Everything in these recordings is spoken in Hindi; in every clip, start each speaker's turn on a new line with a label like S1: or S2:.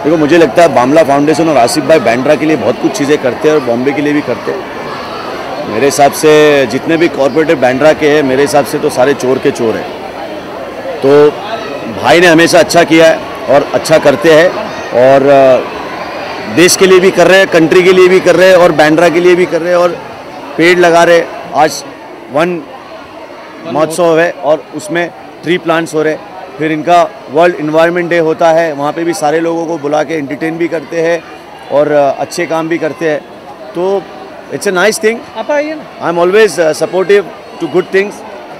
S1: देखो मुझे लगता है बामला फाउंडेशन और आसिफ भाई बैंड्रा के लिए बहुत कुछ चीज़ें करते हैं और बॉम्बे के लिए भी करते हैं। मेरे हिसाब से जितने भी कॉरपोरेटर बैंड्रा के हैं मेरे हिसाब से तो सारे चोर के चोर हैं। तो भाई ने हमेशा अच्छा किया है और अच्छा करते हैं और देश के लिए भी कर रहे हैं, कंट्री के लिए भी कर रहे हैं और बैंड्रा के लिए भी कर रहे हैं और पेड़ लगा रहे। आज वन महोत्सव है और उसमें 3 प्लांट्स हो रहे। फिर इनका वर्ल्ड इन्वायरमेंट डे होता है, वहाँ पे भी सारे लोगों को बुला के एंटरटेन भी करते हैं और अच्छे काम भी करते हैं। तो it's a nice thing. I am always supportive to good things.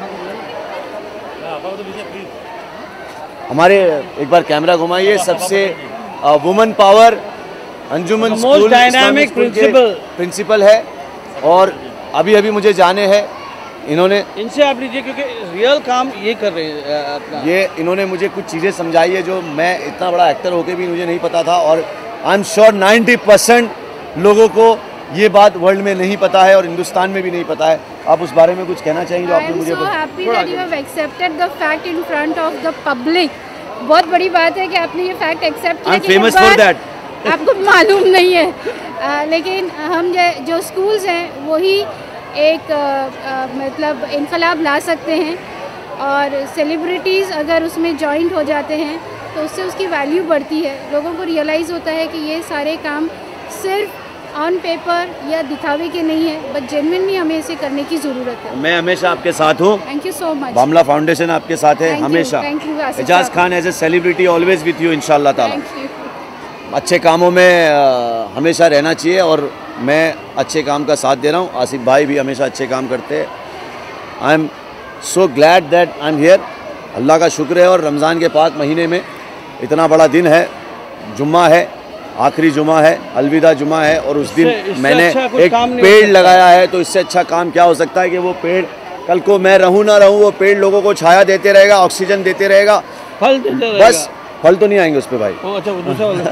S1: हमारे एक बार कैमरा घुमाइए। सबसे women power Anjuman school dynamic principal है और अभी मुझे जाने हैं। इन्होंने
S2: इनसे आप लीजिए क्योंकि रियल काम ये कर रहे हैं अपना।
S1: ये इन्होंने मुझे कुछ चीज़ें समझाई है जो मैं इतना बड़ा एक्टर होके भी मुझे नहीं पता था और आई एम श्योर 90% लोगों को ये बात वर्ल्ड में नहीं पता है और हिंदुस्तान में भी नहीं पता है। आप उस बारे में कुछ कहना चाहेंगे?
S3: I am so happy that you have accepted the fact in front of the public. बहुत बड़ी बात है कि आपने ये फैक्ट एक्सेप्ट किया।
S1: I am famous for that.
S3: आपको मालूम नहीं है लेकिन हम जो स्कूल्स हैं वही एक मतलब इनकलाब ला सकते हैं और सेलिब्रिटीज़ अगर उसमें जॉइंट हो जाते हैं तो उससे उसकी वैल्यू बढ़ती है। लोगों को रियलाइज़ होता है कि ये सारे काम सिर्फ ऑन पेपर या दिखावे के नहीं है, बट जेन्युइनली हमें इसे करने की ज़रूरत है।
S1: मैं हमेशा आपके साथ हूँ।
S3: Thank you so much.
S1: Bamla foundation आपके साथ है हमेशा।
S3: Thank you.
S1: Ejaz Khan as a celebrity always with you इंशाल्लाह ताला।
S3: Thank you.
S1: अच्छे कामों में हमेशा रहना चाहिए और मैं अच्छे काम का साथ दे रहा हूँ। आसिफ भाई भी हमेशा अच्छे काम करते हैं। I am so glad that I am here. अल्लाह का शुक्र है और रमज़ान के पाक महीने में इतना बड़ा दिन है, जुम्मा है, आखिरी जुम्मा है, अलविदा जुम्मा है और उस दिन मैंने एक पेड़ लगाया है। तो इससे अच्छा काम क्या हो सकता है कि वो पेड़ कल को मैं रहूँ ना रहूँ वो पेड़ लोगों को छाया देते रहेगा, ऑक्सीजन देते रहेगा,
S2: फल देते रहेगा।
S1: बस फल तो नहीं आएंगे उस पर भाई।
S2: ओ अच्छा, वो दूसरा वाला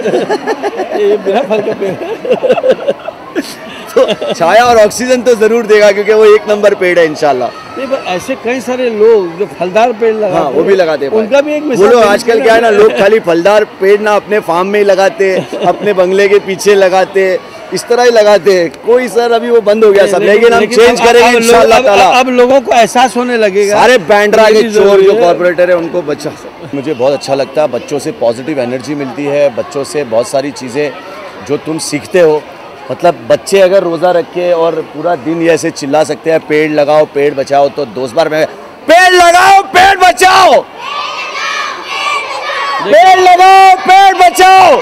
S2: पेड़ ये बिना फल का पेड़।
S1: तो छाया और ऑक्सीजन तो जरूर देगा क्योंकि वो 1 नंबर पेड़ है इंशाल्लाह।
S2: नहीं पर ऐसे कई सारे लोग जो फलदार पेड़ लगाते हैं,
S1: हाँ, वो भी लगाते हैं।
S2: उनका भी एक
S1: वो लोग आजकल क्या है ना, लोग खाली फलदार पेड़ ना अपने फार्म में ही लगाते, अपने बंगले के पीछे लगाते, इस तरह ही लगाते हैं। कोई सर अभी वो बंद हो गया सब, लेकिन हम चेंज करेंगे इंशाल्लाह ताला।
S2: अब लोगों को एहसास होने लगेगा।
S1: सारे बैंड्रा के चोर जो कॉर्पोरेटर है उनको बचा। मुझे बहुत अच्छा लगता है, बच्चों से पॉजिटिव एनर्जी मिलती है, बच्चों से बहुत सारी चीज़ें जो तुम सीखते हो। मतलब बच्चे अगर रोज़ा रख के और पूरा दिन ये ऐसे चिल्ला सकते हैं पेड़ लगाओ पेड़ बचाओ, तो दोस्त बार में पेड़ लगाओ पेड़ बचाओ, पेड़ लगाओ पेड़ बचाओ,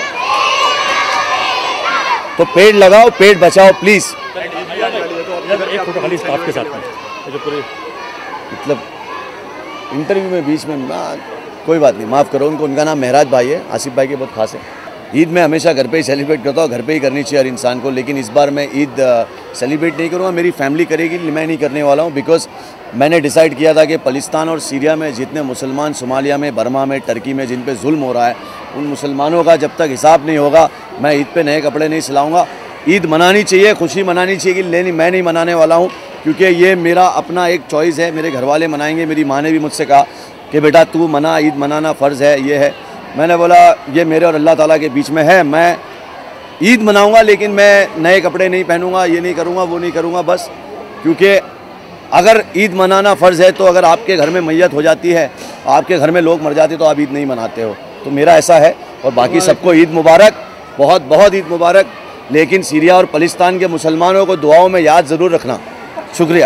S1: तो पेड़ लगाओ पेड़ बचाओ प्लीज।
S4: एक फोटो खाली स्टाफ के साथ में
S1: मतलब इंटरव्यू में बीच में कोई बात नहीं, माफ़ करो उनको। उनका नाम महराज भाई है, आसिफ भाई के बहुत खास है। ईद मैं हमेशा घर पे ही सेलिब्रेट करता हूँ, घर पे ही करनी चाहिए हर इंसान को, लेकिन इस बार मैं ईद सेलिब्रेट नहीं करूँगा, मेरी फैमिली करेगी, मैं नहीं करने वाला हूँ। बिकॉज मैंने डिसाइड किया था कि फलिस्तान और सीरिया में जितने मुसलमान, सोमालिया में, बर्मा में, टर्की में जिन पे जुल्म हो रहा है, उन मुसलमानों का जब तक हिसाब नहीं होगा मैं ईद पे नए कपड़े नहीं सिलाऊंगा। ईद मनानी चाहिए, खुशी मनानी चाहिए, लेकिन मैं नहीं मनाने वाला हूँ क्योंकि ये मेरा अपना एक चॉइस है। मेरे घर वाले मनाएंगे, मेरी माँ ने भी मुझसे कहा कि बेटा तू मना, ईद मनाना फ़र्ज़ है, ये है। मैंने बोला ये मेरे और अल्लाह ताला के बीच में है, मैं ईद मनाऊंगा लेकिन मैं नए कपड़े नहीं पहनूंगा, ये नहीं करूंगा, वो नहीं करूंगा बस। क्योंकि अगर ईद मनाना फ़र्ज़ है तो अगर आपके घर में मैयत हो जाती है, आपके घर में लोग मर जाते तो आप ईद नहीं मनाते हो। तो मेरा ऐसा है और बाकी सबको ईद मुबारक, बहुत बहुत ईद मुबारक। लेकिन सीरिया और फलिस्तान के मुसलमानों को दुआओं में याद ज़रूर रखना। शुक्रिया।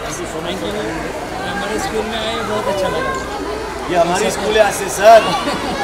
S4: हमारे स्कूल में आए, बहुत अच्छा लगा।
S1: ये हमारी स्कूल है आसिफ सर।